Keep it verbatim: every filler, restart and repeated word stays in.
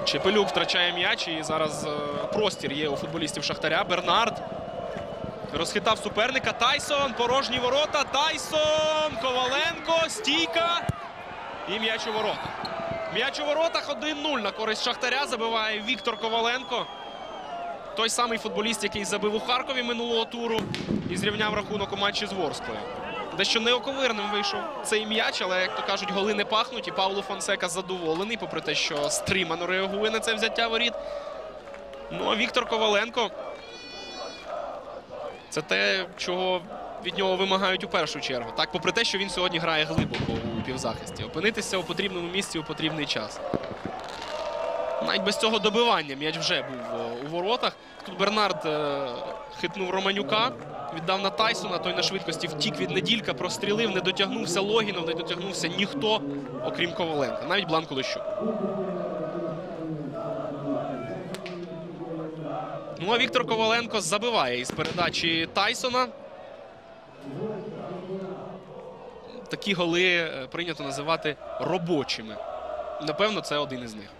Чепелюк втрачає м'яч, і зараз е, простір є у футболістів Шахтаря. Бернард розхитав суперника. Тайсон, порожні ворота. Тайсон, Коваленко, стійка. І м'яч у воротах. М'яч у воротах один нуль на користь Шахтаря. Забиває Віктор Коваленко. Той самий футболіст, який забив у Харкові минулого туру і зрівняв рахунок у матчі з Ворсклою. Дещо неоковирним вийшов цей м'яч, але, як то кажуть, голи не пахнуть. І Пауло Фонсека задоволений, попри те, що стримано реагує на це взяття воріт. Ну, а Віктор Коваленко – це те, чого від нього вимагають у першу чергу. Так, попри те, що він сьогодні грає глибоко у півзахисті. Опинитися у потрібному місці у потрібний час. Навіть без цього добивання м'яч вже був у воротах. Тут Бернард е, хитнув Романюка, віддав на Тайсона. Той на швидкості втік від Неділька, прострілив, не дотягнувся Логінов, не дотягнувся ніхто, окрім Коваленка. Навіть Бланко Лещук. Ну, а Віктор Коваленко забиває із передачі Тайсона. Такі голи прийнято називати робочими. Напевно, це один із них.